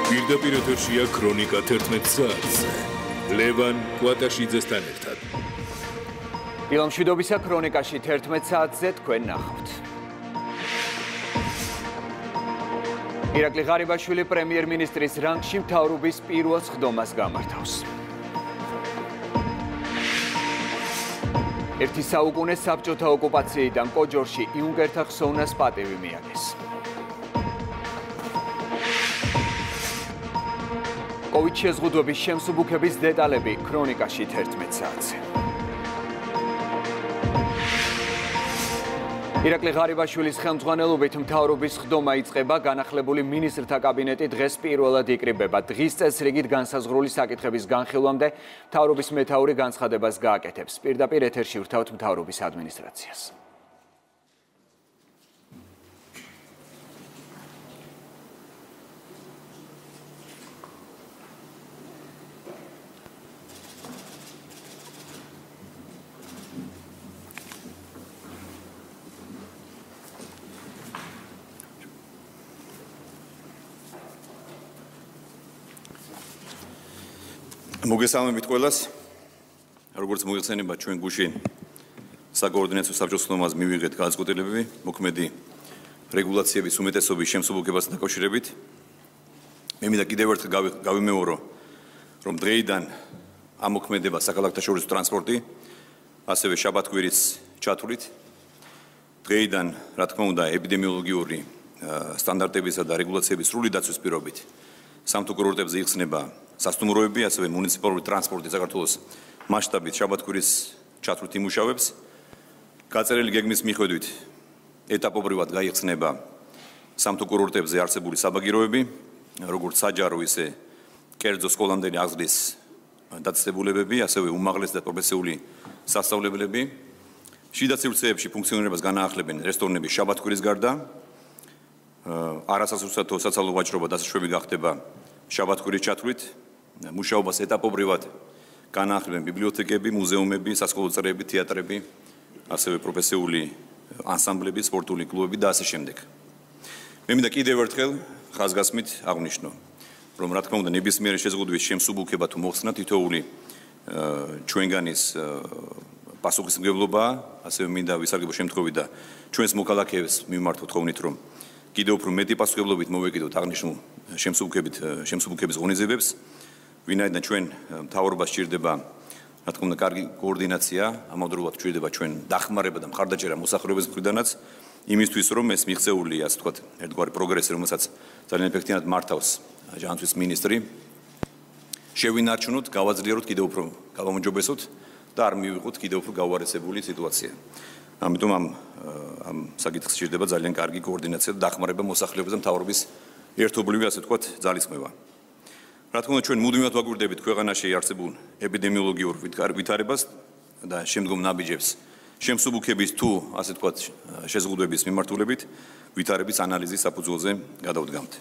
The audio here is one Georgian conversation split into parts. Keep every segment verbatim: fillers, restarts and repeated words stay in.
პირდაპირ ეთერშია ქრონიკა თერთმეტ საათზე. ლევან კვატაშიძესთან ერთად. ილამშვიდობისა ქრონიკაში თერთმეტ საათზე თქვენ ნახავთ. ირაკლი ღარიბაშვილი პრემიერ-მინისტრის რანგში მთავრობის პირველ სხდომას გამართავს. ერთი საუკუნე საბჭოთა ოკუპაციიდან კოჯორში იუნგერთა ხსოვნას პატივი მიაგეს. კოვიდ შეზღუდვების შემსუბუქების დეტალები ქრონიკაში თერთმეტ საათზე. ირაკლი ღარიბაშვილის ხელმძღვანელობით მთავრობის სხდომა იწყება, განახლებული მინისტრთა კაბინეტი დღეს პირველად იკრიბება. დღის წესრიგით განსაზღვრული საკითხების განხილვამდე მთავრობის მეთაური განცხადებას გააკეთებს. პირდაპირ ეთერში ვრთავთ მთავრობის ადმინისტრაციას. მოგესალმებით ყველას. როგორც მოგეხსენება, ჩვენ გუშინ საკოორდინაციო საბჭოს ხდომას მივიღეთ გადაწყვეტილებები მოქმედი რეგულაციების უმეტესობის შემსუბუქებასთან დაკავშირებით. მე მინდა კიდევ ერთხელ გავიმეორო, რომ დღეიდან ამოქმედება საქალაქთაშორისო ტრანსპორტი, ასევე შაბათ-კვირის ჩათვლით. დღეიდან, რა თქმა უნდა, ეპიდემიოლოგიური სტანდარტებისა და რეგულაციების სრული დაცვის პირობით სამთო კურორტებზე იხსნება სასტუმროები, ასევე მუნიციპალური ტრანსპორტი საქართველოს მასშტაბით შაბათ-კვირის ჩათვლით იმუშავებს. გაწერილი გეგმის მიხედვით ეტაპობრივად გაიხსნება სამთო კურორტებზე არსებული საბაგიროები, როგორც საჯარო, ისე კერძო სკოლამდელი აღზრდის დაწესებულებები, ასევე უმაღლესი და პროფესიული სასწავლებლები. შიდა სივრცეებში ფუნქციონირებას განაახლებენ რესტორნები შაბათ-კვირის გარდა. არასასურსათო საცალო ვაჭრობა დასაშვები გახდება შაბათ-კვირის ჩათვლით. მუშაობას ეტაპობრივად განაახლებენ ბიბლიოთეკები, მუზეუმები, სასკოლო წრეები, თეატრები, ასევე პროფესიული ანსამბლები, სპორტული კლუბები და ასე შემდეგ. მე მინდა კიდევ ერთხელ ხაზგასმით აღვნიშნო, რომ რა თქმა უნდა ნებისმიერი შეზღუდვის შემსუბუქება თუ მოხსნა თითოეული ჩვენგანის პასუხისმგებლობაა, ასევე მინდა ვისარგებლო შემთხვევით და ჩვენს მოქალაქეებს მიმართოთ ხოვნით, რომ კიდევ უფრო მეტი პასუხისმგებლობით მოვეკიდოთ აღნიშნულ შემსუბუქებით შემსუბუქების ღონისძიებებს. ვინაიდან ჩვენ მთავრობას სჭირდება, რა თქმა უნდა, კარგი კოორდინაცია, ამავდროულად სჭირდება ჩვენ დახმარება და მხარდაჭერა მოსახლეობის მხრიდანაც, იმისთვის რომ ეს მიღწეული, ასე ვთქვათ, ერთგვარი პროგრესი, რომელსაც ძალიან ეფექტიანად მართავს ჯანმრთელობის მინისტრი, შევინარჩუნოთ, გავაძლიეროთ, კიდევ უფრო გავამოჯობესოთ და არ მივიღოთ კიდევ უფრო გაუარესებული სიტუაცია. ამიტომ ამ ამ საკითხს სჭირდება ძალიან კარგი კოორდინაცია და დახმარება მოსახლეობის და მთავრობის ერთობლივი, ასე ვთქვათ, ძალისხმევა. რა თქმა უნდა, ჩვენ მუდმივად ვაგვირდებით ქვეყანაში არსებულ ეპიდემიოლოგიურ ვითარებას და შემდგომ ნაბიჯებს შემსუბუქების თუ, ასე ვთქვათ, შეზღუდვების მიმართულებით ვითარების ანალიზის საფუძველზე გადავდგამთ.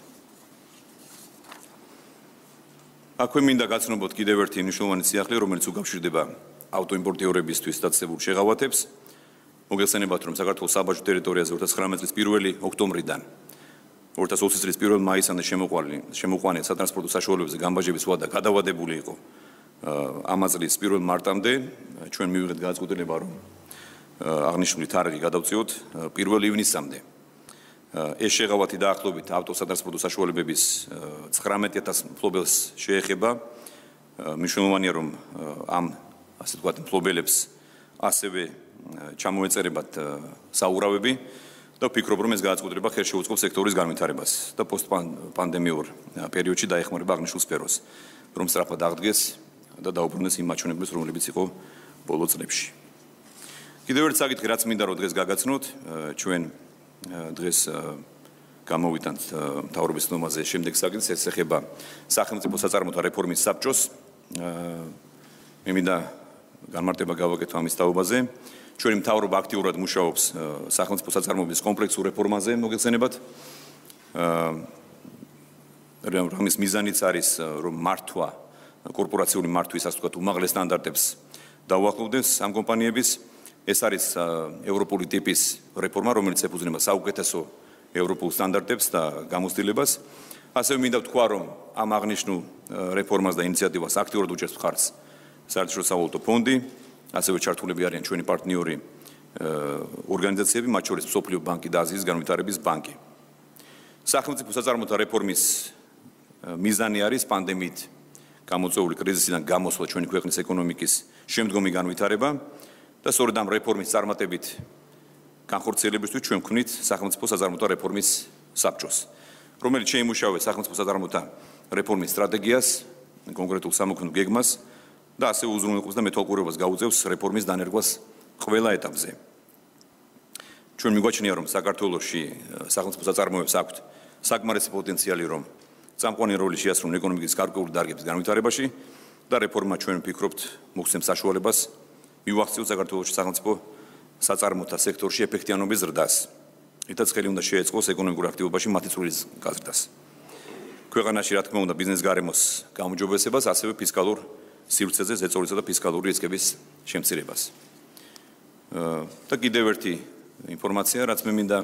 აქვე მინდა გაცნობოთ კიდევ ერთი მნიშვნელოვანი სიახლე, რომელიც უკავშირდება ავტოიმპორტიორებისთვის დაწესებულ შეღავათებს. მოგეხსენებათ, რომ საქართველოს საბაჟო ტერიტორიაზე ორი ათას ცხრამეტი წლის პირველი ოქტომბრიდან ორი ათას ოცი წლის პირველ მაისამდე შემოყვანილ სატრანსპორტო საშუალებებზე გამბაჟების ვადა გადავადებული იყო ამ წლის პირველ მარტამდე. ჩვენ მივიღეთ გადაწყვეტილება, რომ აღნიშნული თარიღი გადავწიოთ პირველ ივნისამდე. ეს შეღავათი დაახლოებით ავტოსატრანსპორტო საშუალებების ცხრამეტი ათას მფლობელს შეეხება. მნიშვნელოვანია, რომ ამ, ასე ვთქვათ, მფლობელებს ასევე ჩამოეწერებათ საურავები და ვფიქრობ, რომ ეს გადაწყვეტილება ხელ შეუწყობს სექტორის განვითარებას და პოსტპანდემიურ პერიოდში დაეხმარება აღნიშნულ სფეროს, რომ სწრაფად აღდგეს და დაუბრუნდეს იმ მაჩვენებლებს, რომლებიც იყო ბოლო წლებში. კიდევ ერთი საკითხი, რაც მინდა რომ დღეს გაგაცნოთ, ჩვენ დღეს გამოვიტანთ მთავრობის სხდომაზე შემდეგ საკითხს, ეს ეხება სახელმწიფო საწარმოთა რეფორმის საბჭოს. მე მინდა განმარტება გავაკეთო ამის თაობაზე. ჩვენი მთავრობა აქტიურად მუშაობს სახელმწიფო საწარმოების კომპლექსურ რეფორმაზე, მოგეხსენებათ. ამის მიზანიც არის, რომ მართვა, კორპორაციული მართვის, ასე ვთქვათ, უმაღლეს სტანდარტებს დაუახლოვდეს ამ კომპანიების. ეს არის ევროპული ტიპის რეფორმა, რომელიც ეფუძნება საუკეთესო ევროპულ სტანდარტებს და გამოცდილებას. ასევე მინდა ვთქვა, რომ ამ აღნიშნულ რეფორმას და ინიციატივას აქტიურად უჭერს მხარს საერთაშორისო სავალუტო ფონდი, ასევე ჩართულები არიან ჩვენი პარტნიორი ორგანიზაციები, მათ შორის მსოფლიო ბანკი და აზიის განვითარების ბანკი. სახელმწიფო საწარმოთა რეფორმის მიზანი არის პანდემიით გამოწვეული კრიზისიდან გამოსვლა ჩვენი ქვეყნის ეკონომიკის შემდგომი განვითარება და სწორედ ამ რეფორმის წარმატებით განხორციელებისთვის ჩვენ ვქმნით სახელმწიფო საწარმოთა რეფორმის საბჭოს, რომელიც შეიმუშავებს სახელმწიფო საწარმოთა რეფორმის სტრატეგიას, კონკრეტულ სამოქმედო გეგმას და ასევე უზრუნველყოფს და მეთვალყურებას გაუწევს რეფორმის დანერგვას ყველა ეტაპზე. ჩვენ მიგვაჩნია, რომ საქართველოში სახელმწიფო საწარმოებს აქვთ საკმარისი პოტენციალი, რომ წამყვანი როლი შეასრულონ ეკონომიკის გარკვეული დარგების განვითარებაში და რეფორმა ჩვენ ვფიქრობთ მოგცემს საშუალებას მივახციოთ საქართველოში სახელმწიფო საწარმოთა სექტორში ეფექტიანობის ზრდას. ითაც ხელი უნდა შეეწყოს ეკონომიკურ აქტივობაში მათი წვლის გაზრდას. ქვეყანაში, რა თქმა უნდა, ბიზნეს გარემოს გაუმჯობესებას, ასევე ფისკალურ სივრცეზე ზეწოლისა და ფისკალური რისკების შემცირებას. და კიდევ ერთი ინფორმაცია, რაც მე მინდა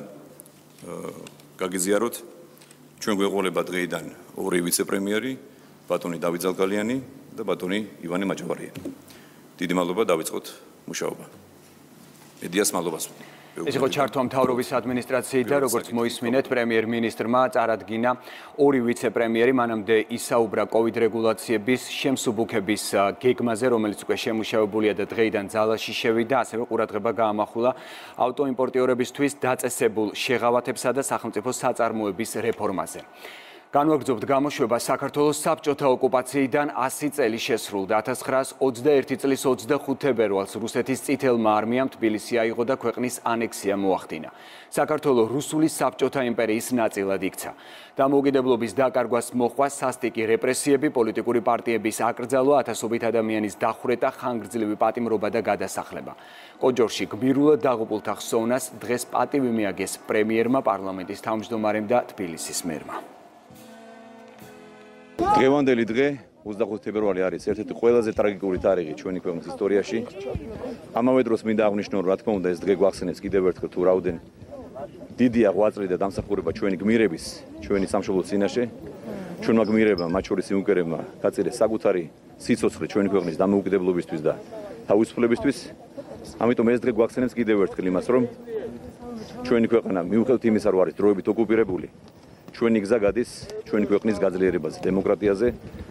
გაგიზიაროთ, ჩვენ გვეყოლება დღეიდან ორი ვიცე-პრემიერი, ბატონი დავით ზალგალიანი და ბატონი ივანე მაჭავარია. დიდი მადლობა, დავიწყოთ მუშაობა. მედიას მადლობას. ეს იყო ჩართვა მთავრობის ადმინისტრაციიდან, როგორც მოისმინეთ, პრემიერ-მინისტრმა წარადგინა ორი ვიცე-პრემიერი, მანამდე ისაუბრა კოვიდ რეგულაციების შემსუბუქების გეგმაზე, რომელიც უკვე შემუშავებულია და დღეიდან ძალაში შევიდა, ასევე ყურადღება გაამახვილა ავტოიმპორტიორებისთვის დაწესებულ შეღავათებსა და სახელმწიფო საწარმოების რეფორმაზე. განვაგრძობთ გამოშვება საქართველოს საბჭოთა ოკუპაციიდან ასი წელი შესრულდა. ათას ცხრაას ოცდაერთი წლის ოცდახუთ თებერვალს რუსეთის წითელმა არმიამ თბილისი აიღო და ქვეყნის ანექსია მოახდინა. საქართველოს რუსული საბჭოთა იმპერიის ნაწილად იქცა. დამოუკიდებლობის დაკარგვას მოჰყვა სასტიკი რეპრესიები, პოლიტიკური პარტიების აკრძალვა, ათასობით ადამიანის დახვრეტა, ხანგრძლივი პატიმრობა და გადასახლება. კოჯორში გმირულად დაღუპულთა ხსოვნას დღეს პატივი მიაგეს პრემიერმა, პარლამენტის თავმჯდომარემ და თბილისის მერმა. დღევანდელი დღე ოცდახუთი თებერვალი არის ერთ-ერთი ყველაზე ტრაგიკული თარიღი ჩვენი ქვეყნის ისტორიაში. ამავე დროს მინდა აღვნიშნო, რომ რა თქმა უნდა ეს დღე გვახსენებს კიდევ ერთხელ თუ რაოდენ დიდია ღვაწლი და დამსახურება ჩვენი გმირების, ჩვენი სამშობლოს წინაშე. ჩვენმა გმირებმა, მათ შორის იუნკერებმა გაწირეს საკუთარი სიცოცხლე ჩვენი ქვეყნის დამოუკიდებლობისთვის და თავისუფლებისთვის. ამიტომ ეს დღე გვახსენებს კიდევ ერთხელ იმას, რომ ჩვენი ქვეყანა მიუხედავად იმისა, რომ არის დროებით ოკუპირებული, ჩვენი გზა გადის ჩვენი ქვეყნის გაძლიერებაზე, დემოკრატიაზე,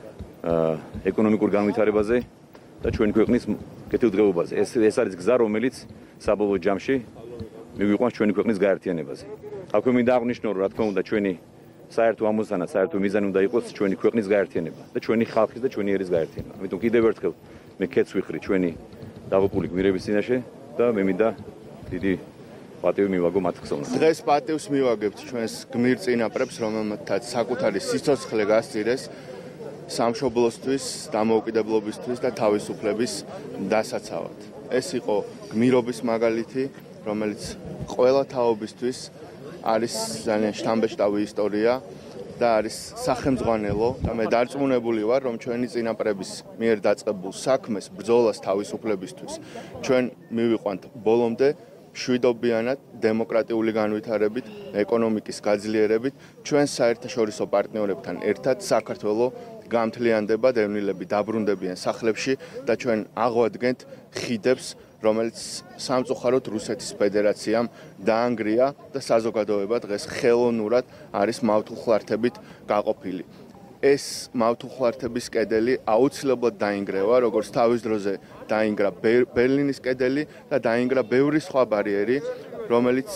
ეკონომიკურ განვითარებაზე და ჩვენი ქვეყნის კეთილდღეობაზე. ეს ეს არის გზა, რომელიც საბოლოო ჯამში მიგვიყვანს ჩვენი ქვეყნის გაერთიანებაზე. აქვე მინდა აღვნიშნო, რომ რა თქმა უნდა ჩვენი საერთო ამოცანა, საერთო მიზანი უნდა იყოს ჩვენი ქვეყნის გაერთიანება და ჩვენი ხალხის და ჩვენი ერის გაერთიანება. ამიტომ კიდევ ერთხელ მე ქეთს ვიხრი ჩვენი დაღუპული გმირების წინაშე და მე მინდა დიდი პატივი მივაგო მათ ხსოვნას. დღეს პატივს მივაგებთ ჩვენს გმირ წინაპრებს, რომელთაც საკუთარი სიცოცხლე გასწირეს სამშობლოსთვის, დამოუკიდებლობისთვის და თავისუფლების დასაცავად. ეს იყო გმირობის მაგალითი, რომელიც ყველა თაობისთვის არის ძალიან შთამბეჭდავი ისტორია და არის სახელმძღვანელო და მე დარწმუნებული ვარ, რომ ჩვენი წინაპრების მიერ დაწყებულ საქმეს, ბრძოლას თავისუფლებისთვის ჩვენ მივიყვანთ ბოლომდე მშვიდობიანად, დემოკრატიული განვითარებით, ეკონომიკის გაძლიერებით, ჩვენ საერთაშორისო პარტნიორებთან ერთად საქართველო გამთლიანდება, დევნილები დაბრუნდებიან სახლებში და ჩვენ აღვადგენთ ხიდებს, რომელიც სამწუხაროდ რუსეთის ფედერაციამ დაანგრია და საზოგადოება დღეს ხელოვნურად არის მავთულხლართებით გაყოფილი. ეს მავთულხლართების კედელი აუცილებლად დაინგრევა, როგორც თავის დროზე დაინგრა ბერლინის კედელი და დაინგრა ბევრი სხვა ბარიერი, რომელიც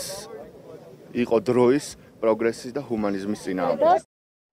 იყო დროის, პროგრესის და ჰუმანიზმის წინააღმდეგ.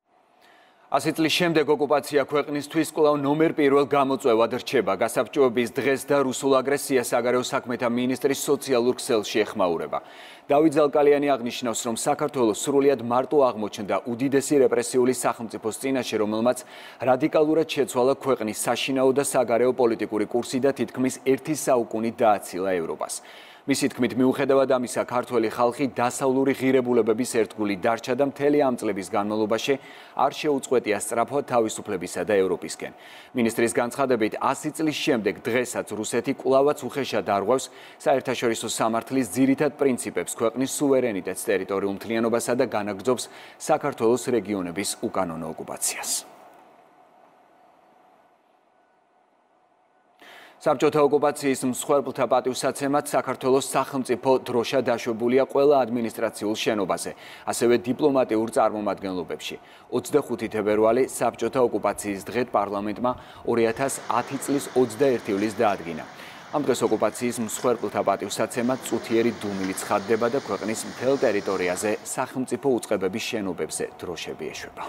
ასი წლის შემდეგ ოკუპაცია ქვეყნისთვის კვლავ ნომერ პირველ გამოწვევად რჩება. გასაბჭოების დღეს და რუსულ აგრესიას საგარეო საქმეთა მინისტრის სოციალურ ქსელში ეხმაურება. დავით ზალკალიანი აღნიშნავს, რომ საქართველოს სრულიად მარტო აღმოჩნდა უდიდესი რეპრესიული სახელმწიფოს წინაშე, რომელმაც რადიკალურად შეცვალა ქვეყნის საშინაო და საგარეო პოლიტიკური კურსი და თითქმის ერთი საუკუნით დააცილა ევროპას. მისი თქმით, მიუხედავად ამისა, ქართველი ხალხი დასავლური ღირებულებების ერთგული დარჩა და მთელი ამ წლების განმავლობაში არ შეუწყვეტია სწრაფად თავისუფლებისა და ევროპისკენ. მინისტრის განცხადებით, ასი წლის შემდეგ დღესაც რუსეთი კვლავაც უხეშად არღვევს საერთაშორისო სამართლის ძირითად პრინციპებს, ქვეყნის სუვერენიტეტს, ტერიტორიულ მთლიანობასა და განაგრძობს საქართველოს რეგიონების უკანონო ოკუპაციას. საბჭოთა ოკუპაციის მსხვერპლთა პატივსაცემად საქართველოს სახელმწიფო დროშა დაშვებულია ყველა ადმინისტრაციულ შენობაზე, ასევე დიპლომატიურ წარმომადგენლობებში. ოცდახუთი თებერვალი საბჭოთა ოკუპაციის დღედ პარლამენტმა ორი ათას ათი წლის ოცდაერთი ივლის დაადგინა. ამ დღეს ოკუპაციის მსხვერპლთა პატივსაცემად წუთიერი დუმილი ცხადდება და ქვეყნის მთელ ტერიტორიაზე სახელმწიფო უწყებების შენობებზე დროშები ეშვება.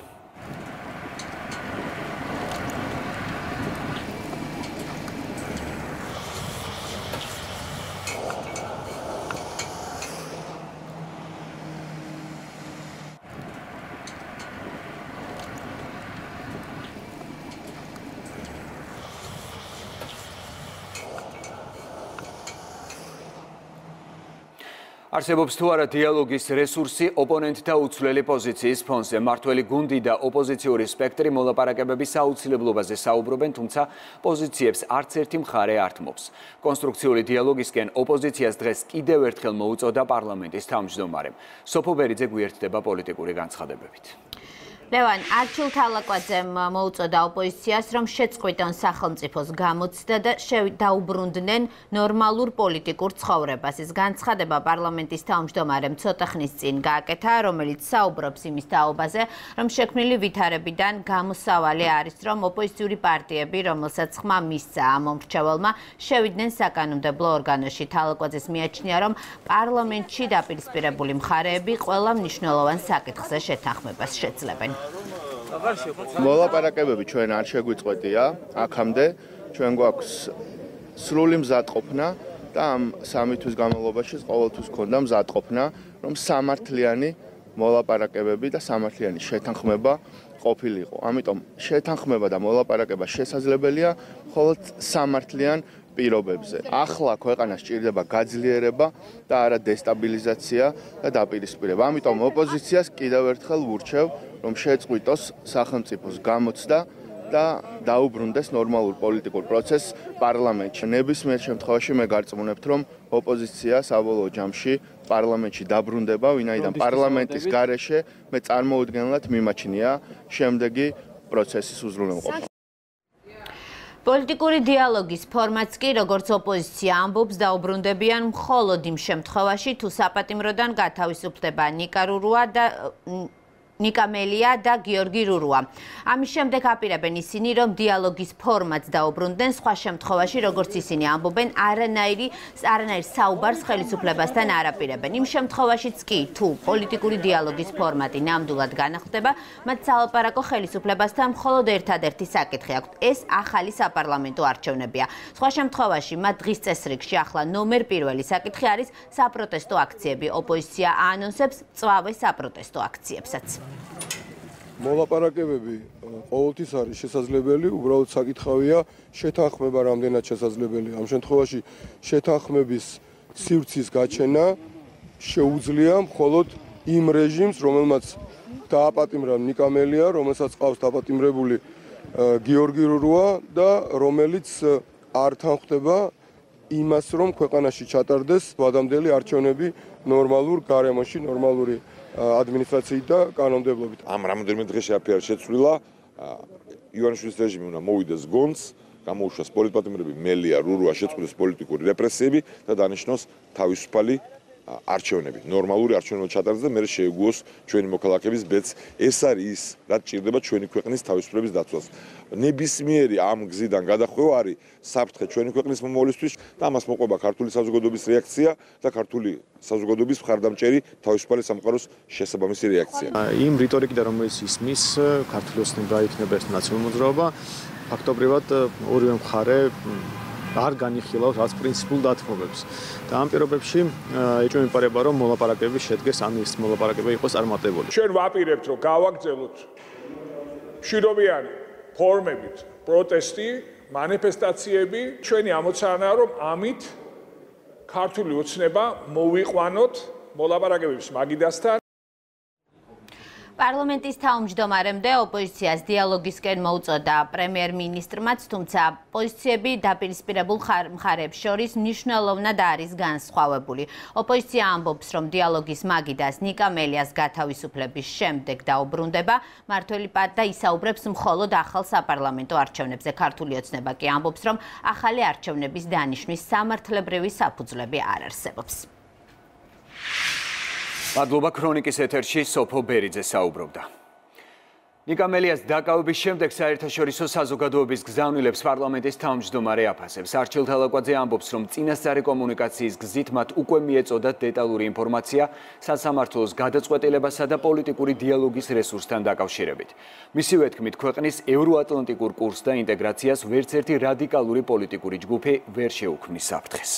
არსებობს თუ არა დიალოგის რესურსი ოპონენტთა უცვლელი პოზიციის ფონზე. მართველი გუნდი და ოპოზიციური სპექტრი მოლაპარაკებების აუცილებლობაზე საუბრობენ, თუმცა პოზიციებს არც ერთი მხარე არ თმობს. კონსტრუქციული დიალოგისკენ ოპოზიციას დღეს კიდევ ერთხელ მოუწოდა პარლამენტის თავმჯდომარემ. სოფო ბერიძე გვიერთდება პოლიტიკური განცხადებებით. ლევან, არჩილ თალაკვაძემ მოუწოდა ოპოზიციას, რომ შეწყვიტონ სახელმწიფოს გამოცდა და დაუბრუნდნენ ნორმალურ პოლიტიკურ ცხოვრებას. ეს განცხადება პარლამენტის თავმჯდომარემ ცოტა ხნის წინ გააკეთა, რომელიც საუბრობს იმის თაობაზე, რომ შექმნილი ვითარებიდან გამოსავალი არის, რომ ოპოზიციური პარტიები, რომელსაც ხმა მისცა ამ მომრჩეველმა, შევიდნენ საკანონმდებლო ორგანოში. თალაკვაძეს მიაჩნია, რომ პარლამენტში დაპირისპირებული მხარეები ყველა მნიშვნელოვან საკითხზე შეთანხმებას შეძლებენ. მოლაპარაკებები ჩვენ არ შეგვიწყვეტია აქამდე, ჩვენ გვაქვს სრული მზადყოფნა და ამ სამი თვის განმავლობაში ყოველთვის გქონდა მზადყოფნა, რომ სამართლიანი მოლაპარაკებები და სამართლიანი შეთანხმება ყოფილიყო. ამიტომ შეთანხმება და მოლაპარაკება შესაძლებელია მხოლოდ სამართლიან პირობებზე. ახლა ქვეყანას სჭირდება გაძლიერება და არა დესტაბილიზაცია და დაპირისპირება. ამიტომ ოპოზიციას კიდევ ერთხელ ვურჩევ, რომ შეწყვიტოს სახელმწიფოს გამოცდა და დაუბრუნდეს ნორმალურ პოლიტიკურ პროცესს პარლამენტში. ნებისმიერ შემთხვევაში მე გარწმუნებთ, რომ ოპოზიცია საბოლოო ჯამში პარლამენტში დაბრუნდება, ვინაიდან პარლამენტის გარეშე მე წარმოუდგენლად მიმაჩნია შემდეგი პროცესის უზრუნველყოფა. პოლიტიკური დიალოგის ფორმატს კი, როგორც ოპოზიცია ამბობს, დაუბრუნდებიან მხოლოდ იმ შემთხვევაში, თუ საპატიმროდან გათავისუფლდება ნიკა რურუა და ნიკამელია და გიორგი რურუა. ამის შემდეგ აპირებენ ისინი, რომ დიალოგის ფორმატს დაუბრუნდნენ, სხვა შემთხვევაში, როგორც ისინი ამბობენ, არანაირი არანაირ საუბარს ხელისუფლებასთან არ აპირებენ. იმ შემთხვევაშიც კი, თუ პოლიტიკური დიალოგის ფორმატი ნამდვილად განახლდება, მათ სალაპარაკო ხელისუფლებასთან მხოლოდ ერთადერთი საკითხი აქვთ. ეს ახალი საპარლამენტო არჩევნებია. სხვა შემთხვევაში, მათ დღის წესრიგში ახლა ნომერ პირველი საკითხი არის საპროტესტო აქციები. ოპოზიცია აანონსებს მწვავე საპროტესტო აქციებსაც. მოლაპარაკებები ყოველთვის არის შესაძლებელი, უბრალოდ საკითხავია შეთანხმება რამდენად შესაძლებელია. ამ შემთხვევაში შეთანხმების სივრცის გაჩენა შეუძლია მხოლოდ იმ რეჟიმს, რომელმაც დააპატიმრა ნიკამელია, რომელსაც ყავს დაპატიმრებული გიორგი რურუა და რომელიც არ თანხდება იმას, რომ ქვეყანაში ჩატარდეს ვადამდელი არჩევნები ნორმალურ გარემოში, ნორმალური ადმინისტრაციით და კანონმდებლობით. ამ რამოდენიმე დღეში აფიარ შეცვლილა ივანიშვილის რეჟიმი უნდა მოვიდეს გონს, გამოუშვას პოლიტპატიმრები მელია, რურუა, შეწყვეტოს პოლიტიკური რეპრესიები და დანიშნოს თავისუფალი არჩევნები. ნორმალური არჩევნები ჩატარდეს და მერე შეეგუოს ჩვენი მოქალაქეების ბედს. ეს არის ის, რაც ჭირდება ჩვენი ქვეყნის თავისუფლების დაცვას. ნებისმიერი ამ გზიდან გადახვევა არის საფრთხე ჩვენი ქვეყნის მომავლისთვის და ამას მოყვება ქართული საზოგადოების რეაქცია და ქართული საზოგადოების მხარდამჭერი თავისუფალი სამყაროს შესაბამისი რეაქცია. იმ რიტორიკიდან, რომელიც ისმის, ქართული ოცნება იქნება ერთ ნაციონალურ მოძრაობა, ფაქტობრივად ორივე მხარე არ განიხილავს რაც პრინციპულ დათმობებს. და ამ პირობებში ეჭვმიპარება, რომ მოლაპარაკებები შედგეს, ან ის მოლაპარაკება იყოს წარმატებული. ჩვენ ვაპირებთ, რომ გავაგრძელოთ მშვიდობიანი ფორმებით პროტესტი, მანიფესტაციები. ჩვენი ამოცანაა, რომ ამით ქართული ოცნება მოვიყვანოთ მოლაპარაკებების მაგიდასთან. პარლამენტის თავმჯდომარემდე ოპოზიციას დიალოგისკენ მოუწოდა პრემიერ-მინისტრმაც, თუმცა პოზიციები დაპირისპირებულ მხარეებს შორის მნიშვნელოვნად არის განსხვავებული. ოპოზიცია ამბობს, რომ დიალოგის მაგიდას ნიკა მელიას გათავისუფლების შემდეგ დაუბრუნდება, მმართველი პარტია ისაუბრებს მხოლოდ ახალ საპარლამენტო არჩევნებზე. ქართული ოცნება კი ამბობს, რომ ახალი არჩევნების დანიშვნის სამართლებრივი საფუძვლები არ არსებობს. მადლობა ქრონიკის ეთერში სოფო ბერიძე საუბრობდა. ნიკა მელიას დაკავების შემდეგ საერთაშორისო საზოგადოების გზავნილებს პარლამენტის თავმჯდომარე აფასებს. არჩილ თალაკვაძე ამბობს, რომ წინასწარი კომუნიკაციის გზით მათ უკვე მიეწოდათ დეტალური ინფორმაცია სასამართლოს გადაწყვეტილებასა და პოლიტიკური დიალოგის რესურსთან დაკავშირებით. მისივე თქმით, ქვეყნის ევროატლანტიკურ კურსს და ინტეგრაციას ვერც ერთი რადიკალური პოლიტიკური ჯგუფი ვერ შეუქმნის საფრთხეს.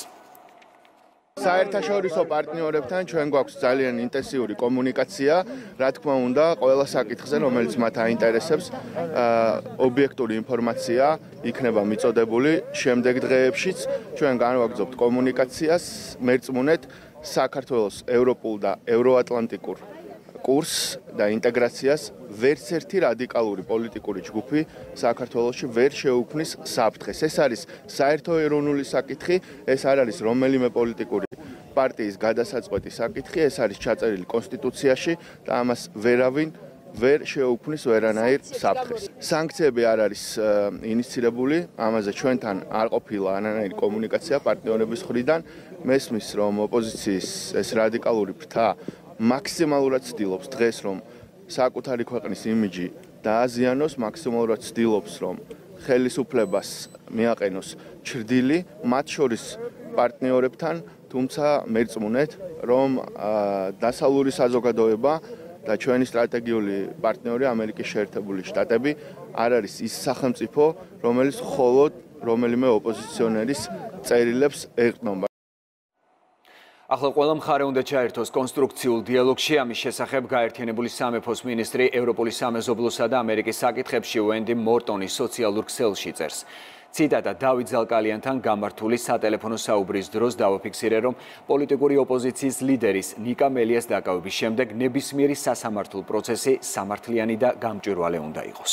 საერთაშორისო პარტნიორებთან ჩვენ გვაქვს ძალიან ინტენსიური კომუნიკაცია, რა თქმა უნდა, ყველა საკითხზე, რომელიც მათ აინტერესებს, ობიექტური ინფორმაცია იქნება მიწოდებული შემდეგ დღეებშიც. ჩვენ განვაგრძობთ კომუნიკაციას, მერწმუნეთ საქართველოს ევროპულ და ევროატლანტიკურ კურსს და ინტეგრაციას ვერც ერთი რადიკალური პოლიტიკური ჯგუფი საქართველოში ვერ შეუქმნის საფრთხეს. ეს არის საერთო ეროვნული საკითხი, ეს არ არის რომელიმე პოლიტიკური პარტიის გადასაწყვეტი საკითხი, ეს არის ჩაწერილი კონსტიტუციაში და ამას ვერავინ ვერ შეუქმნის ვერანაირ საფრთხეს. სანქციები არ არის ინიცირებული, ამაზე ჩვენთან არ ყოფილა არანაირი კომუნიკაცია პარტნიორების მხრიდან. მესმის, რომ ოპოზიციის ეს რადიკალური ფრთა მაქსიმალურად ცდილობს დღეს, რომ საკუთარი ქვეყნის იმიჯი დააზიანოს, მაქსიმალურად ცდილობს, რომ ხელისუფლებას მიაყენოს ჩრდილი, მათ შორის პარტნიორებთან, თუმცა მერწმუნეთ, რომ დასავლური საზოგადოება და ჩვენი სტრატეგიული პარტნიორი ამერიკის შეერთებული შტატები არ არის ის სახელმწიფო, რომელიც მხოლოდ რომელიმე ოპოზიციონერის წერილებს ეყრდნობა. ახლა ყველა მხარე უნდა ჩაერთოს კონსტრუქციულ დიალოგში. ამის შესახებ გაერთიანებული სამეფოს მინისტრი ევროპული სამეზობლოსა და ამერიკის საკითხებში ვენდი მორტონი სოციალურ ქსელში წერს. ციტატა დავით ზალკალიანთან გამართული სატელეფონო საუბრის დროს დავაფიქსირე, რომ პოლიტიკური ოპოზიციის ლიდერის ნიკა მელიას დაკავების შემდეგ ნებისმიერი სასამართლო პროცესი სამართლიანი და გამჭვირვალე უნდა იყოს.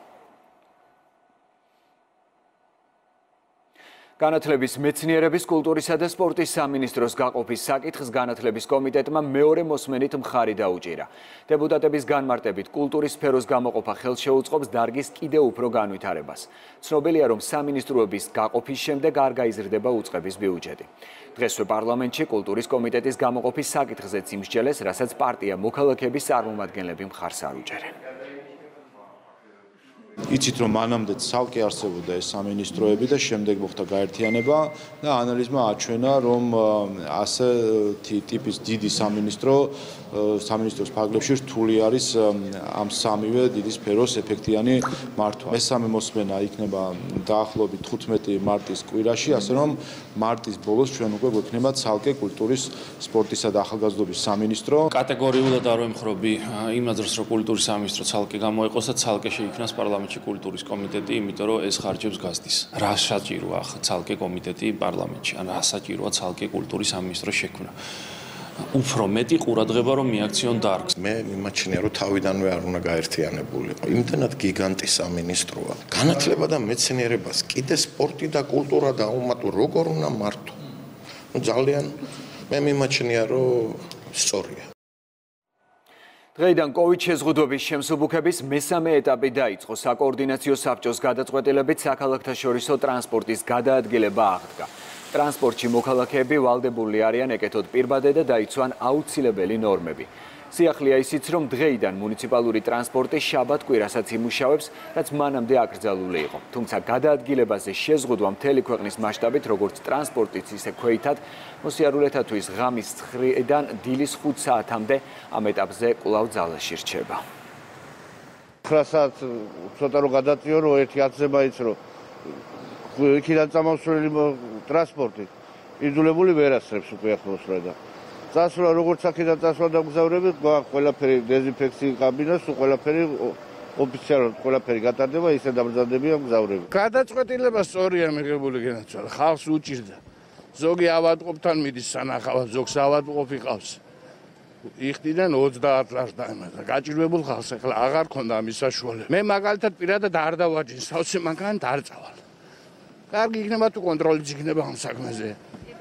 განათლების, მეცნიერების, კულტურისა და სპორტის სამინისტროს გაყოფის საკითხს განათლების კომიტეტმა მეორე მოსმენით მხარი დაუჭირა. დეპუტატების განმარტებით კულტურის სფეროს გამოყოფა ხელშეუწყობს დარგის კიდევ უფრო განვითარებას. ცნობილია, რომ სამინისტროების გაყოფის შემდეგ არ გაიზრდება უწყების ბიუჯეტი. დღესვე პარლამენტში კულტურის კომიტეტის გამოყოფის საკითხზეც იმსჯელეს, რასაც პარტია მოქალაქეების წარმომადგენლები მხარს არ უჭერენ. იცით, რომ მანამდე ცალკე არსებობდა ეს სამინისტროები და შემდეგ მოხდა გაერთიანება და ანალიზმა აჩვენა, რომ ასეთი ტიპის დიდი სამინისტრო სამინისტროს ფარგლებში რთული არის ამ სამივე დიდი სფეროს ეფექტიანი მართვა. მესამე მოსმენა იქნება დაახლოებით თხუთმეტი მარტის კვირაში, ასე რომ მარტის ბოლოს ჩვენ უკვე გვექნება ცალკე კულტურის, სპორტისა და ახალგაზრდობის სამინისტრო. კატეგორიულად არ ვემხრობი იმ დროს, რომ კულტურის სამინისტრო ცალკე გამოიყოს და ცალკე შეიქმნას პარლამენტში კულტურის კომიტეტი, იმიტომ რომ ეს ხარჯებს გასდის. რა საჭიროა ცალკე კომიტეტი პარლამენტში, ან რა საჭიროა ცალკე კულტურის სამინისტრო შექმნა. უფრო მეტი ყურადღება რომ მიაქციონ დარგს. მე მიმაჩნია, რომ თავიდანვე არ უნდა გაერთიანებულიყო. იმდენად გიგანტი სამინისტროა. განათლება და მეცნიერებას, კიდე სპორტი და კულტურა დაუმატო, როგორ უნდა მართო? ნუ ძალიან მე მიმაჩნია, რომ სწორია. დღეიდან კოვიდ შეზღუდვების შემსუბუქების მესამე ეტაპი დაიწყო. საკოორდინაციო საბჭოს გადაწყვეტილებით საქალაქთაშორისო ტრანსპორტის გადაადგილება აღდგა. ტრანსპორტში მოქალაქეები ვალდებული არიან ეკეთოთ პირბადე და დაიცვან აუცილებელი ნორმები. სიახლეა ისიც, რომ დღეიდან მუნიციპალური ტრანსპორტი შაბათ-კვირასაც იმუშავებს, რაც მანამდე აკრძალული იყო. თუმცა გადაადგილებაზე შეზღუდვა მთელი ქვეყნის მასშტაბით, როგორც ტრანსპორტიც, ისე ქვეითად, მოსიარულეთათვის ღამის ცხრიდან დილის ხუთ საათამდე ამ ეტაპზე კვლავ ძალაში რჩება. ცხრა საათს ცოტა რომ გადაწიო, რომ ერთი ათზე მაინც რომ იქიდან წამოსვლელი ტრანსპორტი იძულებული ვერ ასრებს უკვე ახლოს რა და წასვლა როგორც აქედან წასვლა და გზავრები გვაქვს ყველაფერი დეზინფექციის კაბინას, ყველაფერი ოფიციალურად ყველაფერი გატარდება, ისე დამზადებია გზავრები. გადაწყვეტილება სწორია მიღებული განაცვალა, ხალხს უჭირდა ზოგი ავადმყოფთან მიდის სანახავად, ზოგს ავადმყოფი ყავს. იხდიდან ოცდაათ ლარს დაემატა. გაჭირვებულ ხალხს ახლა აღარ ქონდა ამის საშუალება. მე მაგალითად პირადად არ დავაჯინ სავსე მანქანით არ წავალ. კარგი იქნება თუ კონტროლიც იქნება ამ საქმეზე.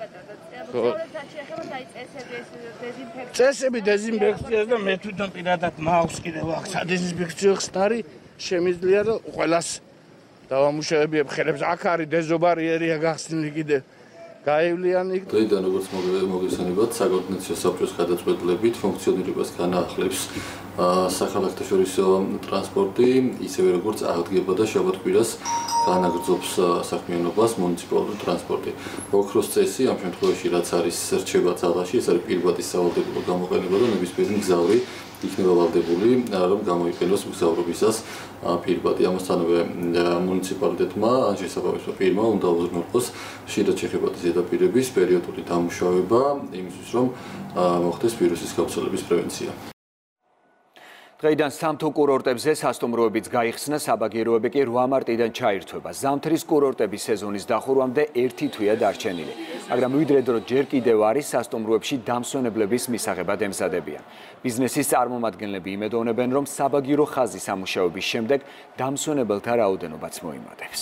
წესები დეზინფექციას და მე თვითონ პირადად მაქვს კიდევ აქ სადეზინფექციო ხსნარი შემიძლია და ყველას დავამუშავებიებ ხელებს. აქ არის დეზობარიერია გახსნილი კიდევ. გაევლიანი. დღეიდან როგორც მოგესალმებათ, საკოორდინაციო საბჭოს გადაწყვეტილებით ფუნქციონირებას განაახლებს სახალხოთაშორისო ტრანსპორტი, ისევე როგორც აღდგება და შაბათ-კვირას განაგრძობს საქმიანობას მუნიციპალური ტრანსპორტი. ოქროს წესი ამ შემთხვევაში რაც არის რჩება ძალაში, ეს არის პირვადის სავალდებულო გამოყენება და ნებისმიერი მგზავრი იქნება ვალდებული, რომ გამოიყენოს მგზავრობისას პირბადი. ამასთანავე მუნიციპალიტეტმა ან შესაბამისმა პირმა უნდა უზრუნველყოს ხშირად შეხებადი ზედაპირების პერიოდული დამუშავება იმისთვის, რომ მოხდეს ვირუსის გავრცელების პრევენცია. დღეიდან სამთო კურორტებზე სასტუმროებიც გაიხსნა, საბაგიროები კი რვა მარტიდან ჩაირთვება. ზამთრის კურორტების სეზონის დახურვამდე ერთი თვეა დარჩენილი. მაგრამ ვიდრე დრო ჯერ კიდევ არის სასტუმროებში დამსვენებლების მისაღებად ემზადებიან. ბიზნესის წარმომადგენლები იმედოვნებენ, რომ საბაგირო ხაზის ამუშავების შემდეგ დამსვენებელთა რაოდენობაც მოიმატებს.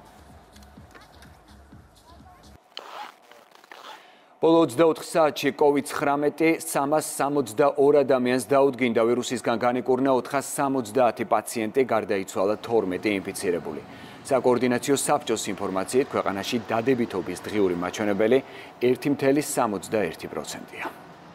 ბოლო ოცდაოთხ საათში კოვიდ ცხრამეტი სამას სამოცდაორ ადამიანს დაუდგინდა, ვირუსისგან განიკურნა ოთხას სამოცდაათი პაციენტი, გარდაიცვალა თორმეტი ინფიცირებული. საკოორდინაციო საბჭოს ინფორმაციით ქვეყანაში დადებითობის დღიური მაჩვენებელი ერთი მცდარი სამოცდაერთი პროცენტია.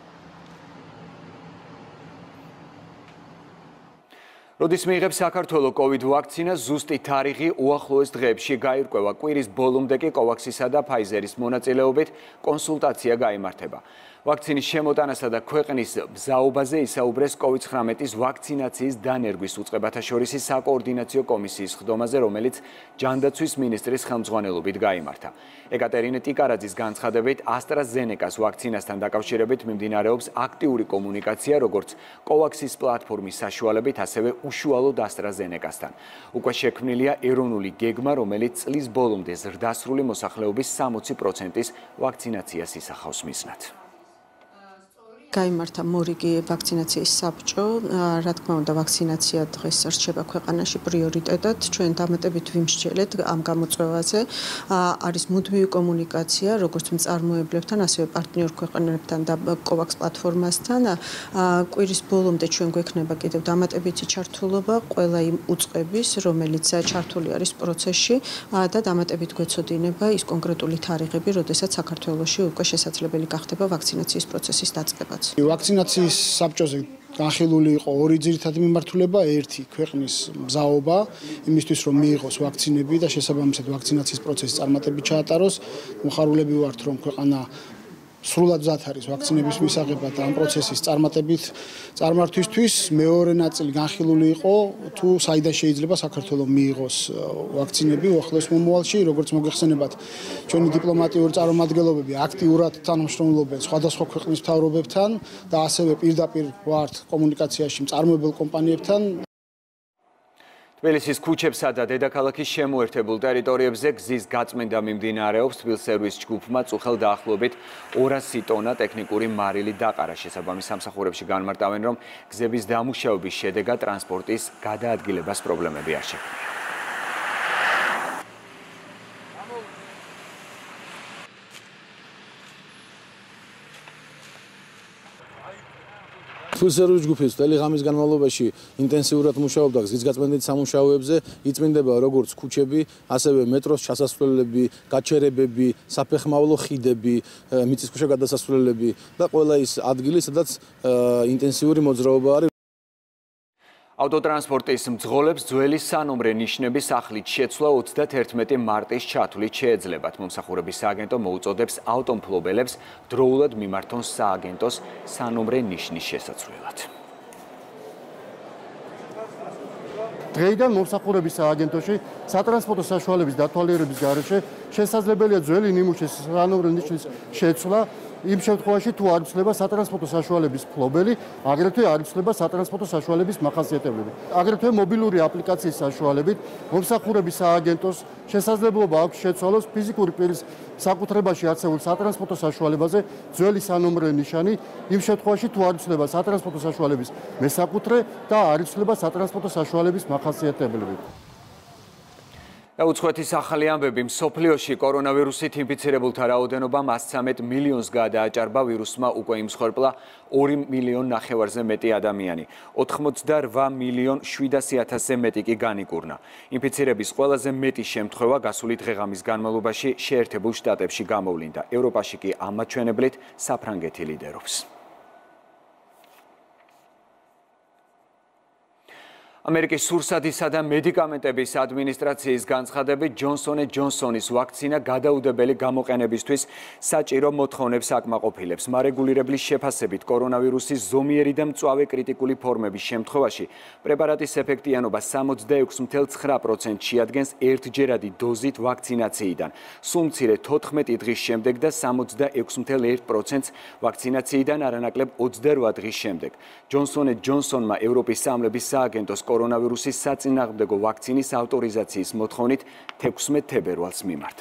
როდის მიიღებს საქართველო კოვიდ ვაქცინას, ზუსტი თარიღი უახლოეს დღეებში გაირკვევა. კვირის ბოლომდე კი კოვაქსისა და ფაიზერის მონაწილეობით კონსულტაცია გაიმართება. ვაქცინის შემოტანასა და ქვეყნის მზაობაზე ისაუბრეს კოვიდ ცხრამეტის ვაქცინაციის დანერგვის უწყებათა შორის საკოორდინაციო კომისიის ხდომაზე, რომელიც ჯანდაცვის მინისტრის ხელმძღვანელობით გაიმართა. ეკატერინე ტიკარაძის განცხადებით, ასტრაზენეკას ვაქცინასთან დაკავშირებით მიმდინარეობს აქტიური კომუნიკაცია, როგორც კოვაქსის პლატფორმის საშუალებით, ასევე უშუალოდ ასტრაზენეკასთან. უკვე შექმნილია ეროვნული გეგმა, რომელიც წლის ბოლომდე ზრდასრული მოსახლეობის სამოცი პროცენტის ვაქცინაციას ისახავს მიზნად. გაიმართა მორიგი ვაქცინაციის საბჭო, რა თქმა უნდა, ვაქცინაცია დღეს რჩება ქვეყანაში პრიორიტეტად. ჩვენ დამატებით ვიმსჯელეთ ამ გამოწვევაზე. არის მუდმივი კომუნიკაცია, როგორც მწარმოებლებთან, ასევე პარტნიორ ქვეყნებთან და კოვაქს პლატფორმასთან. კვირის ბოლომდე ჩვენ გვექნება კიდევ დამატებითი ჩართულობა ყველა იმ უწყების, რომელიც ჩართული არის პროცესში და დამატებით გვეცოდინება ის კონკრეტული თარიღები, როდესაც საქართველოში უკვე შესაძლებელი გახდება ვაქცინაციის პროცესის დაწყება. ვაქცინაციის საბჭოზე განხილული იყო ორი ძირითადი მიმართულება, ერთი ქვეყნის მზაობა, იმისთვის რომ მიიღოს ვაქცინები და შესაბამისად ვაქცინაციის პროცესი წარმატებით ჩაატაროს. მოხარულები ვართ, რომ ქვეყანა სრულად მზად არის ვაქცინების მისაღებად და ამ პროცესის წარმატებით წარმართვისთვის. მეორე ნაწილი განხილული იყო, თუ საიდან შეიძლება საქართველოს მიიღოს ვაქცინები უახლოეს მომავალში, როგორც მოგეხსენებათ, ჩვენი დიპლომატიური წარმომადგენლობები აქტიურად თანამშრომლობენ სხვადასხვა ქვეყნის მთავრობებთან და ასევე პირდაპირ ვართ კომუნიკაციაში მწარმოებელ კომპანიებთან. თბილისის ქუჩებსა და დედაქალაქის შემოერთებულ ტერიტორიებზე გზის გაწმენდა მიმდინარეობს. თბილსერვის ჯგუფმა წუხელ დაახლოებით ორასი ტონა ტექნიკური მარილი დაყარა. შესაბამის სამსახურებში განმარტავენ, რომ გზების დამუშავების შედეგად ტრანსპორტის გადაადგილებას პრობლემები არ შექმნია. თბილისერვის ჯგუფი წელი ღამის განმავლობაში ინტენსიურად მუშაობდა გზის გაწმენდით სამუშაოებზე, იწმინდება როგორც ქუჩები, ასევე მეტროს ჩასასვლელები, გაჩერებები, საფეხმავლო ხიდები, მიწისქვეშა გადასასვლელები და ყველა ის ადგილი, სადაც ინტენსიური მოძრაობა არის. ავტოტრანსპორტის მძღოლებს ძველი სანომრე ნიშნების სახლით შეცვლა ოცდაათერთმეტი მარტის ჩათვლით შეეძლებათ. მომსახურების სააგენტო მოუწოდებს ავტომფლობელებს დროულად მიმართონ სააგენტოს სანომრე ნიშნის შესაცვლელად. დღეიდან მომსახურების სააგენტოში სატრანსპორტო საშუალების დათვალიერების გარეშე შესაძლებელია ძველი ნიმუშის სანომრე ნიშნის შეცვლა იმ შემთხვევაში თუ არ იცვლება სატრანსპორტო საშუალების ფლობელი, აგრეთვე არ იცვლება სატრანსპორტო საშუალების მახასიათებლები. აგრეთვე მობილური აპლიკაციის საშუალებით მომსახურების სააგენტოს შესაძლებლობა აქვს შეცვალოს ფიზიკური პირის საკუთრებაში არსებულ სატრანსპორტო საშუალებაზე ძველი სანომრე ნიშანი, იმ შემთხვევაში თუ არ იცვლება სატრანსპორტო საშუალების მესაკუთრე და არ იცვლება სატრანსპორტო საშუალების მახასიათებლები. უცხოეთის ახალი ამბები მსოფლიოში კორონავირუსით ინფიცირებულთა რაოდენობა მასცამეტ მილიონს გადააჭარბა, ვირუსმა უკვე იმსხვერპლა ორი მილიონ ნახევარზე მეტი ადამიანი. ოთხმოცდარვა მილიონ შვიდასი ათასზე მეტი კი განიკურნა. ინფიცირების ყველაზე მეტი შემთხვევა გასული დღეღამის განმავლობაში შეერთებულ შტატებში გამოვლინდა. ევროპაში კი ამ მაჩვენებლით საფრანგეთი ლიდერობს. ამერიკის სურსათისა და მედიკამენტების ადმინისტრაციის განცხადებით, ჯონსონ და ჯონსონის ვაქცინა გადაუდებელი გამოყენებისთვის საჭირო მოთხოვნებს აკმაყოფილებს. მარეგულირებლის შეფასებით, კორონავირუსის ზომიერი და მწვავე კრიტიკული ფორმების შემთხვევაში პრეპარატის ეფექტიანობა სამოცდაექვსი ფاصლე ცხრა პროცენტს შეადგენს ერთჯერადი დოზით ვაქცინაციიდან, სულ მცირე თოთხმეტი დღის შემდეგ და სამოცდაექვსი ფاصლე ერთი პროცენტს ვაქცინაციიდან არანაკლებ ოცდარვა დღის შემდეგ. ჯონსონ და ჯონსონმა ევროპის სამლების სააგენტოს კორონავირუსის საწინააღმდეგო ვაქცინის ავტორიზაციის მოთხოვნით თექვსმეტ თებერვალს მიმართა.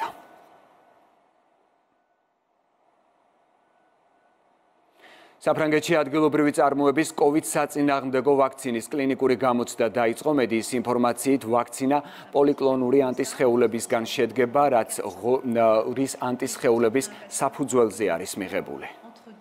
საფრანგეთში ადგილობრივი წარმოების კოვიდ საწინააღმდეგო ვაქცინის კლინიკური გამოცდა დაიწყო. მედიის ინფორმაციით, ვაქცინა პოლიკლონური ანტისხეულებისგან შედგება, რაც რის ანტისხეულების საფუძველზე არის მიღებული.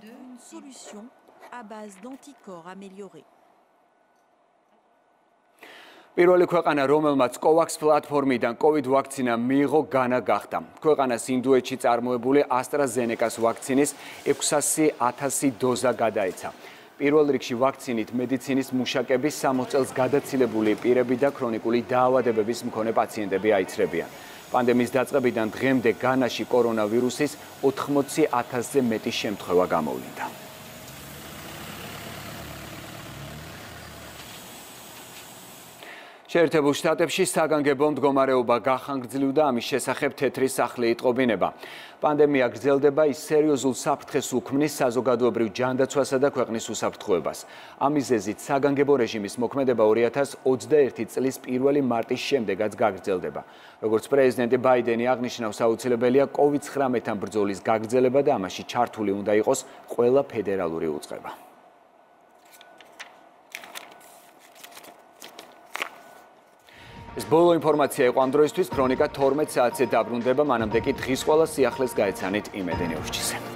პირველი ქვეყანა, რომელმაც კოვაქს პლატფორმიდან კოვიდ ვაქცინა მიიღო, განა გახდა. ქვეყანას ინდოეთში წარმოებული ასტრაზენეკას ვაქცინის ექვსასი ათასი დოზა გადაეცა. პირველ რიგში ვაქცინით მედიცინის მუშაკების სამოც წელს გადაცილებული პირები და ქრონიკული დაავადებების მქონე პაციენტები აიცრებიან. პანდემიის დაწყებიდან დღემდე განაში კორონავირუსის ოთხმოცი ათასზე მეტი შემთხვევა გამოვლინდა. შეერთებულ შტატებში საგანგებო მდგომარეობა გახანგრძლივდა, ამის შესახებ თეთრი სახლი იტყობინება. პანდემია გრძელდება, ის სერიოზულ საფრთხეს უქმნის საზოგადოებრივ ჯანდაცვასა და ქვეყნის უსაფრთხოებას. ამ მიზეზით საგანგებო რეჟიმის მოქმედება ორი ათას ოცდაერთი წლის პირველი მარტის შემდეგაც გაგრძელდება. როგორც პრეზიდენტი ბაიდენი აღნიშნავს, აუცილებელია კოვიდ ცხრამეტთან ბრძოლის გაგრძელება და ამაში ჩართული უნდა იყოს ყველა ფედერალური უწყება. ეს ბოლო ინფორმაცია იყო ამ დროისთვის. ქრონიკა თორმეტ საათზე დაბრუნდება, მანამდე კი დღის ყველა სიახლეს გაეცანით იმედი ნიუსში.